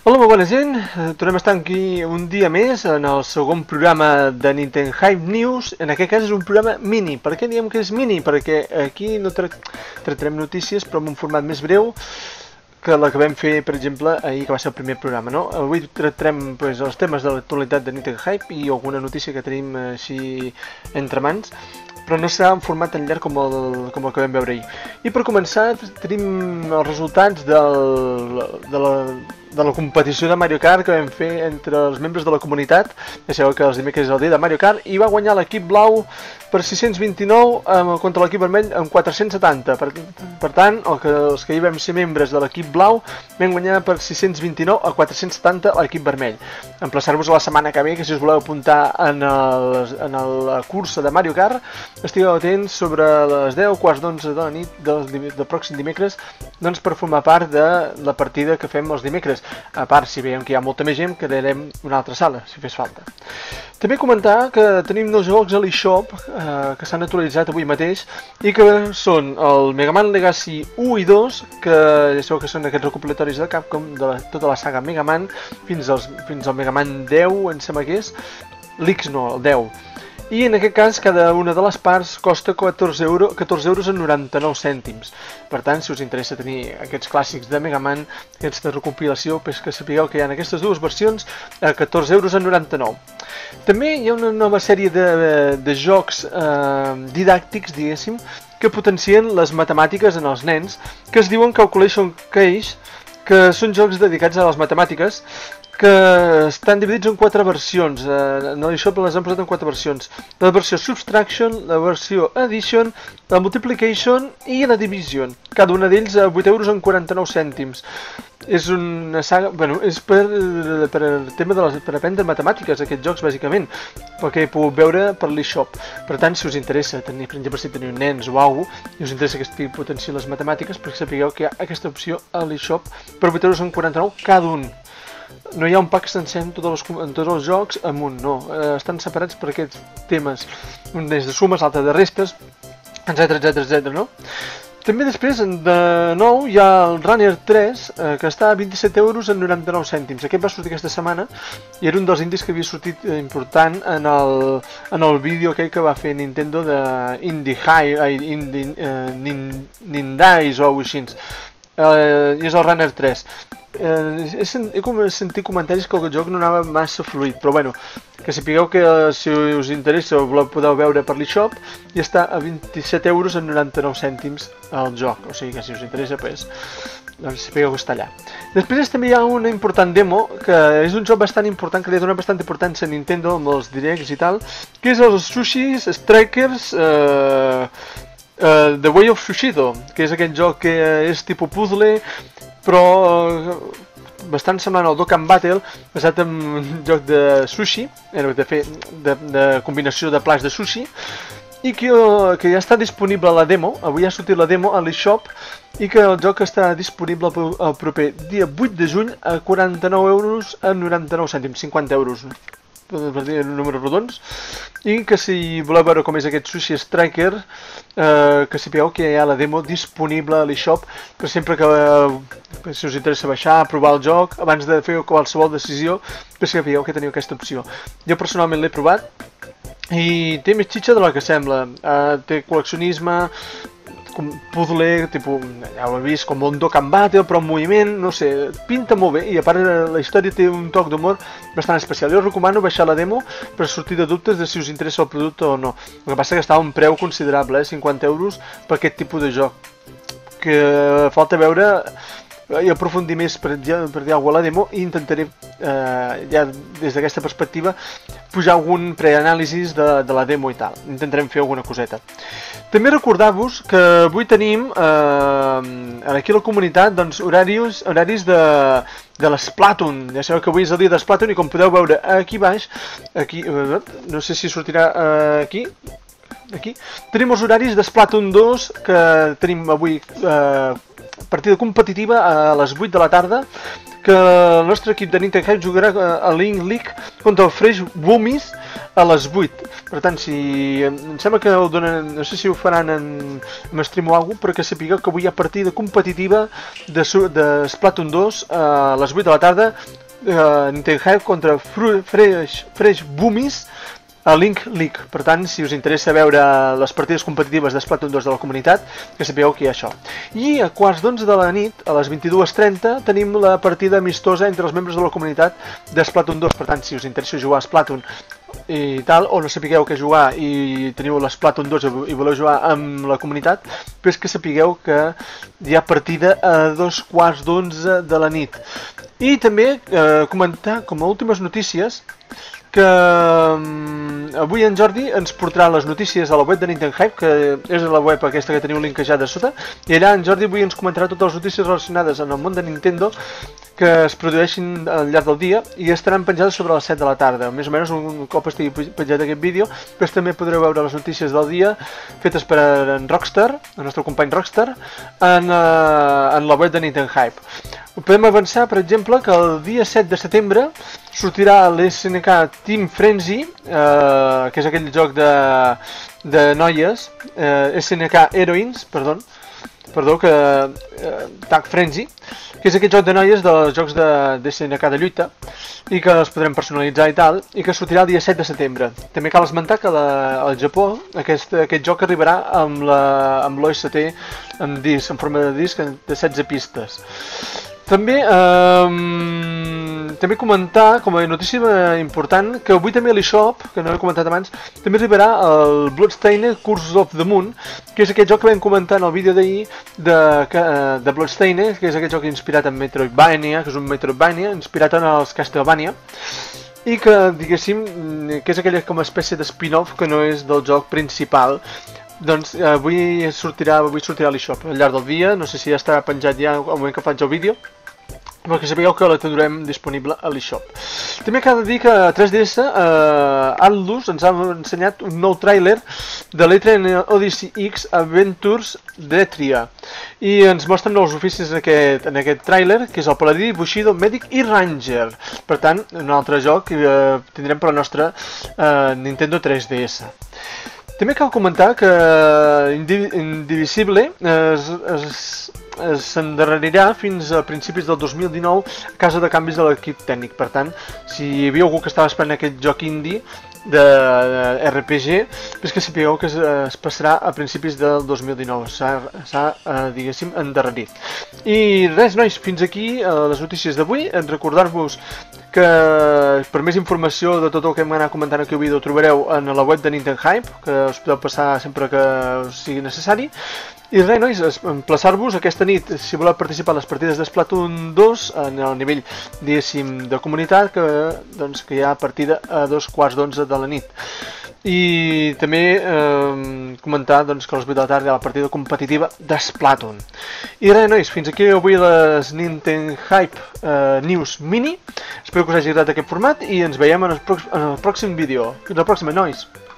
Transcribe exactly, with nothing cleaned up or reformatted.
Hola, molt bona gent. Eh, Tornem a estar aquí un dia més en el segon programa de Nintendo Hype News. En aquest cas és un programa mini. Per què diem que és mini? Perquè aquí no tra tractarem notícies, però en un format més breu que la que vam fer, per exemple, ahir, que va ser el primer programa, no? Avui tractarem pues, els temes de l'actualitat de Nintendo Hype i alguna notícia que tenim així entre mans, però no serà un format tan llarg com el, com el que vam veure ahir. I per començar tenim els resultats del, de, la, de la competició de Mario Kart que vam fer entre els membres de la comunitat. Ja sabeu que els dimecres és el dia de Mario Kart i va guanyar l'equip blau per sis-cents vint-i-nou eh, contra l'equip vermell amb quatre-cents setanta. Per, per tant, el que, els que hi vam ser membres de l'equip blau vam guanyar per sis-cents vint-i-nou a quatre-cents setanta l'equip vermell. Emplaçar-vos a la setmana que ve, que si us voleu apuntar en, el, en el, la cursa de Mario Kart, estigueu atents sobre les deu, quarts d'onze de la nit del, del pròxim dimecres, doncs per formar part de la partida que fem els dimecres. A part, si veiem que hi ha molta més gent, crearem una altra sala, si fes falta. També comentar que tenim dos jocs a l'eShop eh, que s'han actualitzat avui mateix i que són el Mega Man Legacy u i dos, que ja sabeu que són aquests recopilatoris de Capcom de la, tota la saga Mega Man fins, als, fins al Mega Man deu, em sembla que és, l'X no, el deu. I en aquest cas cada una de les parts costa catorze euros amb noranta-nou cèntims. Per tant, si us interessa tenir aquests clàssics de Mega Man, aquesta recopilació, pues que sapigueu que hi ha aquestes dues versions a catorze euros amb noranta-nou. També hi ha una nova sèrie de, de jocs eh, didàctics, diguéssim, que potencien les matemàtiques en els nens, que es diuen Calculation Case, que són jocs dedicats a les matemàtiques, que estan dividits en quatre versions. En l'eShop les han posat en quatre versions. La versió Subtraction, la versió Addition, la Multiplication i la Division. Cada una d'ells a vuit euros amb quaranta-nou cèntims. És una saga... Bueno, és per, per el tema de les, per aprendre matemàtiques, aquests jocs, bàsicament, perquè he pogut veure per l'eShop. Per tant, si us interessa, tenir, per exemple, si teniu nens o alguna cosa, i us interessa que estigui potenciant les matemàtiques, perquè sapigueu que hi ha aquesta opció a l'eShop per vuit euros amb quaranta-nou cada un. No hi ha un pack sencer en tots els, en tots els jocs amunt, no. Eh, estan separats per aquests temes. Un és de sumes, l'altre de restes, etcètera, etcètera, etcètera, no? També després, de nou, hi ha el Runner tres, eh, que està a vint-i-set euros amb noranta-nou cèntims. Aquest va sortir aquesta setmana i era un dels indis que havia sortit eh, important en el, en el vídeo aquell que va fer Nintendo de Indie High, eh, Indie, eh, Nin, Nindies o alguna cosa així. Eh, I és el Runner tres. Eh, he, sent, he sentit comentaris que el joc no anava massa fluid, però bueno, que sapigueu que eh, si us interessa ho podeu veure per l'eShop i està a vint-i-set euros amb noranta-nou cèntims el joc, o sigui que si us interessa pues, doncs sapigueu que està allà. Després també hi ha una important demo, que és un joc bastant important, que li ha donat bastant importància a Nintendo amb els directs i tal, que és els Sushis Strikers eh, Uh, The Way of Sushido, que és aquest joc que és tipus puzzle, però uh, bastant semblant al Dokkan Battle, basat en un joc de sushi, de, fer, de, de combinació de plats de sushi, i que, uh, que ja està disponible a la demo. Avui ha sortit la demo a l'eShop i que el joc està disponible el proper dia vuit de juny a quaranta-nou euros amb noranta-nou cèntims, cinquanta euros. Per dir números rodons, i que si voleu veure com és aquest Sushi Striker, eh, que sapigueu que hi ha la demo disponible a l'eShop, que sempre que eh, si us interessa baixar, provar el joc, abans de fer qualsevol decisió, que sapigueu que teniu aquesta opció. Jo personalment l'he provat i té més xitxa de la que sembla, eh, té col·leccionisme, com puzzle, tipus, ja ho he vist, com un Dokkan Battle, però en moviment, no sé, pinta molt bé, i a part la història té un toc d'humor bastant especial. Jo us recomano baixar la demo per sortir de dubtes de si us interessa el producte o no. El que passa és que està a un preu considerable, eh? cinquanta euros per aquest tipus de joc, que falta veure i aprofundir més per, per dir alguna cosa a la demo i intentaré, eh, ja des d'aquesta perspectiva, pujar algun preanàlisis de, de la demo i tal. Intentarem fer alguna coseta. També recordar-vos que avui tenim eh, aquí a la comunitat doncs, horaris, horaris de, de l'Splatoon. Ja sabeu que avui és el dia de l'Splatoon i com podeu veure aquí baix, aquí, eh, no sé si sortirà eh, aquí, aquí, tenim els horaris de Splatoon dos que tenim avui eh, partida competitiva a les vuit de la tarda que el nostre equip de Nintendo Hype jugarà a Link League contra el Fresh Boomies a les vuit. Per tant, si em sembla que ho donen, no sé si ho faran en, en stream o alguna cosa, però que sapigueu que avui hi ha partida competitiva de, de Splatoon dos a les vuit de la tarda, uh, Nintendo Hype contra Fresh, Fresh Boomies a Link League. Per tant, si us interessa veure les partides competitives de Splatoon dos de la comunitat, que sapigueu que hi ha això. I a quarts d'onze de la nit, a les vint-i-dues trenta, tenim la partida amistosa entre els membres de la comunitat de Splatoon dos. Per tant, si us interessa jugar a Splatoon i tal, o no sapigueu què jugar i teniu l'Splatoon dos i voleu jugar amb la comunitat, però és que sapigueu que hi ha partida a dos quarts d'onze de la nit. I també eh, comentar, com a últimes notícies, que um, avui en Jordi ens portarà les notícies a la web de Nintendo Hype, que és la web aquesta que teniu linkejada a sota, i allà en Jordi avui ens comentarà totes les notícies relacionades amb el món de Nintendo que es produeixin al llarg del dia i estaran penjades sobre les set de la tarda, més o menys un cop estigui penjat aquest vídeo. Després també podreu veure les notícies del dia fetes per en Rockstar, el nostre company Rockstar, en, uh, en la web de Nintendo Hype. Podem avançar, per exemple, que el dia set de setembre sortirà l'S N K Team Frenzy, eh, que és aquell joc de, de noies, eh, S N K Heroines, perdó, perdó, que eh, Tag Frenzy, que és aquest joc de noies dels jocs de, de S N K de lluita, i que els podrem personalitzar i tal, i que sortirà el dia set de setembre. També cal esmentar que la, al Japó aquest, aquest joc arribarà amb l'O S T en disc, en forma de disc de setze pistes. També, eh, també comentar, com a notícia important, que avui també a l'eShop, que no he comentat abans, també arribarà el Bloodstained Curse of the Moon, que és aquest joc que vam comentar en el vídeo d'ahir de, de Bloodstained, que és aquest joc inspirat en Metroidvania, que és un Metroidvania inspirat en els Castlevania, i que, diguéssim, que és aquella com a espècie de spin-off que no és del joc principal. Doncs avui sortirà, avui sortirà a l'eShop al llarg del dia, no sé si ja està penjat ja al moment que faig el vídeo, però que sapigueu que la tindrem disponible a l'eShop. També cal dir que a tres D S eh, Atlus ens ha ensenyat un nou tràiler de l'E tres Odyssey X Adventures d'Etria i ens mostren nous oficis en aquest, en aquest tràiler, que és el Paladí, Bushido, Medic i Ranger. Per tant, un altre joc que eh, tindrem per la nostra eh, Nintendo tres D S. També cal comentar que Indivisible es, es, s'endarrerirà fins a principis del dos mil dinou a causa de canvis de l'equip tècnic. Per tant, si hi havia algú que estava esperant aquest joc indie de R P G, és que sapigueu que es, es passarà a principis del dos mil dinou, s'ha, diguéssim, endarrerit. I res, nois, fins aquí eh, les notícies d'avui. Recordar-vos que per més informació de tot el que hem anat comentant aquí al vídeo ho trobareu en la web de Nintendo Hype, que us podeu passar sempre que us sigui necessari. I res, nois, emplaçar-vos aquesta nit, si voleu participar en les partides de Splatoon dos, en el nivell, diguéssim, de comunitat, que, doncs, que hi ha partida a dos quarts d'onze de la nit. I també eh, comentar doncs, que a les vuit de la tarda hi ha la partida competitiva de Splatoon. I res, nois, fins aquí avui les Nintendo Hype eh, News Mini. Espero que us hagi agradat aquest format i ens veiem en el, en el pròxim vídeo. Fins la pròxima, nois!